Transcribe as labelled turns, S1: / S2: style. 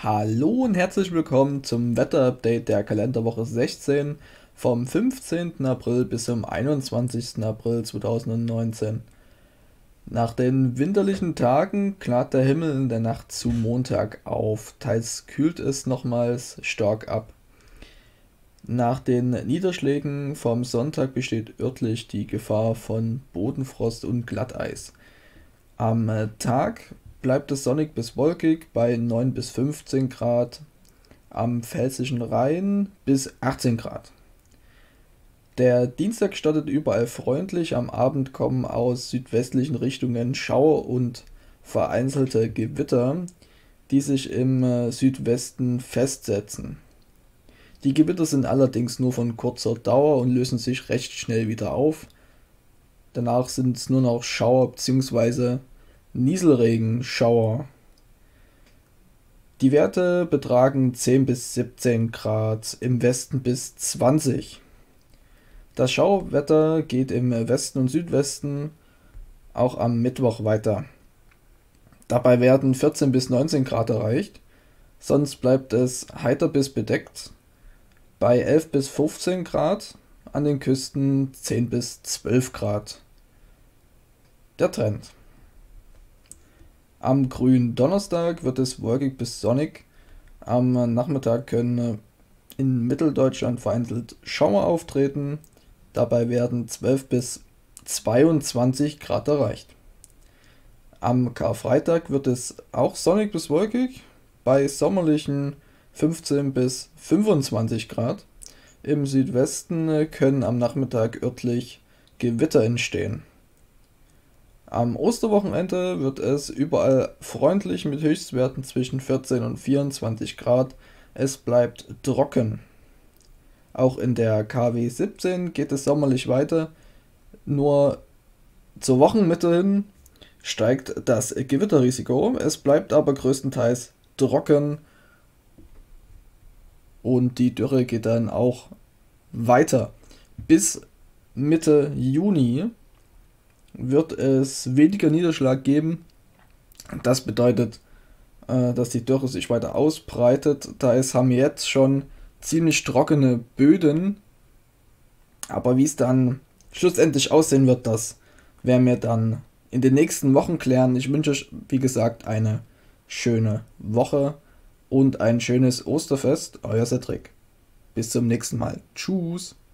S1: Hallo und herzlich willkommen zum Wetterupdate der Kalenderwoche 16 vom 15. April bis zum 21. April 2019. Nach den winterlichen Tagen klart der Himmel in der Nacht zu Montag auf, teils kühlt es nochmals stark ab. Nach den Niederschlägen vom Sonntag besteht örtlich die Gefahr von Bodenfrost und Glatteis. Am Tag bleibt es sonnig bis wolkig bei 9 bis 15 Grad, am Pfälzischen Rhein bis 18 Grad. Der Dienstag startet überall freundlich, am Abend kommen aus südwestlichen Richtungen Schauer und vereinzelte Gewitter, die sich im Südwesten festsetzen. Die Gewitter sind allerdings nur von kurzer Dauer und lösen sich recht schnell wieder auf. Danach sind es nur noch Schauer bzw. Nieselregenschauer. Die Werte betragen 10 bis 17 Grad, im Westen bis 20. Das Schauerwetter geht im Westen und Südwesten auch am Mittwoch weiter. Dabei werden 14 bis 19 Grad erreicht, sonst bleibt es heiter bis bedeckt bei 11 bis 15 Grad, an den Küsten 10 bis 12 Grad. Der Trend. Am grünen Donnerstag wird es wolkig bis sonnig. Am Nachmittag können in Mitteldeutschland vereinzelt Schauer auftreten. Dabei werden 12 bis 22 Grad erreicht. Am Karfreitag wird es auch sonnig bis wolkig bei sommerlichen 15 bis 25 Grad. Im Südwesten können am Nachmittag örtlich Gewitter entstehen. Am Osterwochenende wird es überall freundlich mit Höchstwerten zwischen 14 und 24 Grad. Es bleibt trocken. Auch in der KW 17 geht es sommerlich weiter. Nur zur Wochenmitte hin steigt das Gewitterrisiko. Es bleibt aber größtenteils trocken und die Dürre geht dann auch weiter. Bis Mitte Juni wird es weniger Niederschlag geben. Das bedeutet, dass die Dürre sich weiter ausbreitet. Haben wir jetzt schon ziemlich trockene Böden. Aber wie es dann schlussendlich aussehen wird, das werden wir dann in den nächsten Wochen klären. Ich wünsche euch, wie gesagt, eine schöne Woche und ein schönes Osterfest. Euer Cedric. Bis zum nächsten Mal. Tschüss.